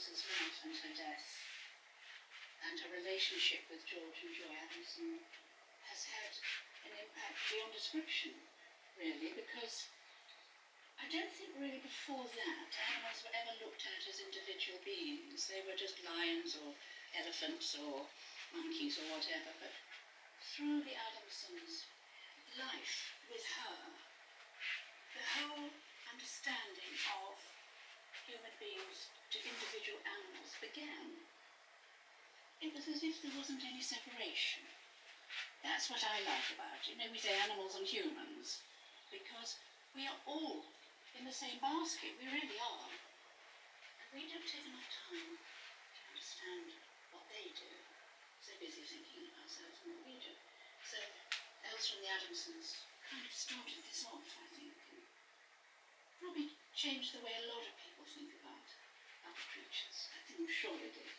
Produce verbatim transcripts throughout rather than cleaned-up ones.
Elsa's life and her death, and her relationship with George and Joy Adamson has had an impact beyond description, really, because I don't think really before that animals were ever looked at as individual beings. They were just lions or elephants or monkeys or whatever, but through the Adamsons' life with her, the whole understanding of human beings to individual animals began. It was as if there wasn't any separation. That's what I like about it. You know, we say animals and humans, because we are all in the same basket. We really are. And we don't take enough time to understand what they do. So busy thinking of ourselves and what we do. So Elsa and the Adamsons kind of started this off, I think, and probably changed the way a lot of people think about other creatures. I think I'm sure they did.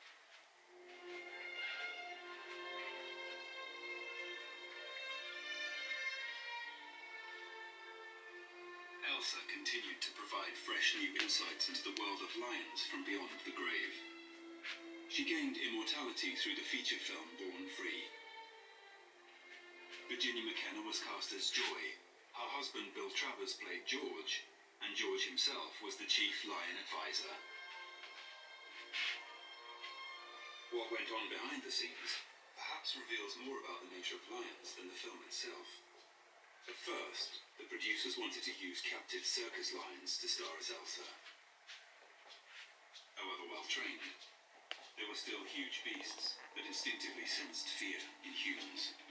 Elsa continued to provide fresh new insights into the world of lions from beyond the grave. She gained immortality through the feature film Born Free. Virginia McKenna was cast as Joy. Her husband Bill Travers played George, and George himself was the chief lion advisor. What went on behind the scenes perhaps reveals more about the nature of lions than the film itself. At first, the producers wanted to use captive circus lions to star as Elsa. However well trained, they were still huge beasts that instinctively sensed fear in humans.